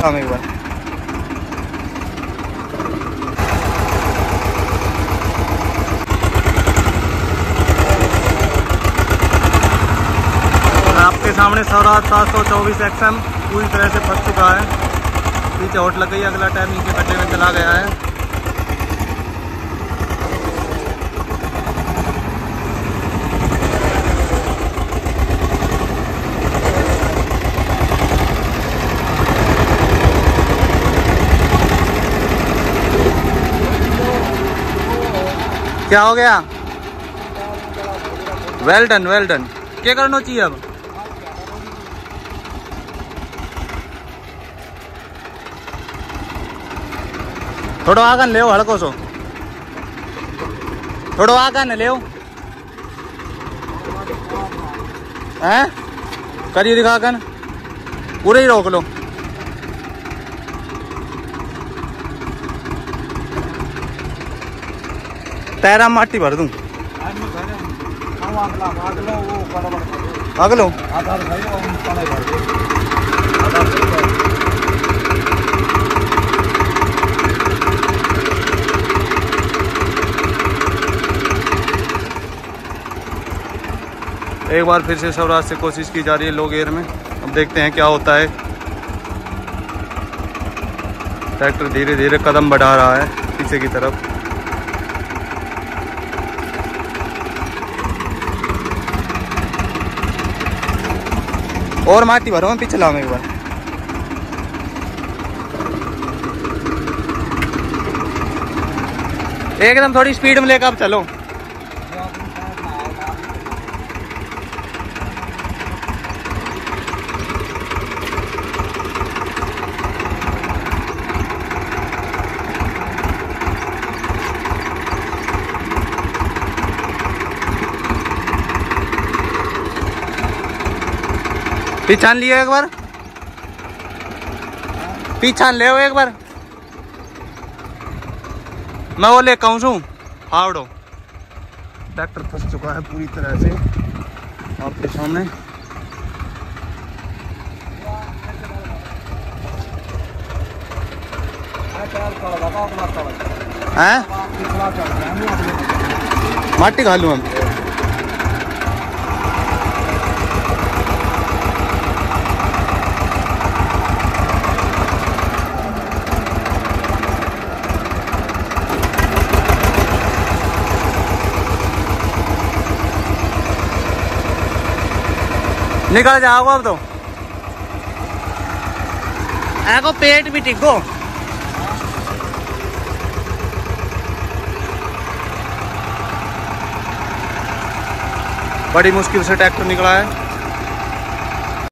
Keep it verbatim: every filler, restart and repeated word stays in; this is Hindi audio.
लाऊं एक बार। आपके सामने स्वराज सात सौ चौबीस एक्स एम पूरी तरह से फंस चुका है। पीछे होट लग गई, अगला टायर नीचे गड्ढे में चला गया है। क्या हो गया? Well done well done. क्या करना चाहिए अब? थोड़ा आगन ले हल्को सो, थोड़ा आगन ले हैं करिए दिखागन, पूरे ही रोक लो। तैरा माटी भर दूं अगलो। एक बार फिर से स्वराज से कोशिश की जा रही है लो गियर में। अब देखते हैं क्या होता है। ट्रैक्टर धीरे धीरे कदम बढ़ा रहा है पीछे की तरफ। और माटी भरो, मैं पीछे लाऊं एक बार। एकदम थोड़ी स्पीड में लेकर अब चलो। पीछान लियो एक बार, पीछान ले एक बार। मैं वो ले कहूँ छू हावड़ो। ट्रैक्टर फंस चुका है पूरी तरह से आपके सामने। हैं माटी खा लूँ हम। निकल जाओगे अब तो, ऐको पेट भी टिको। बड़ी मुश्किल से ट्रैक्टर निकला है।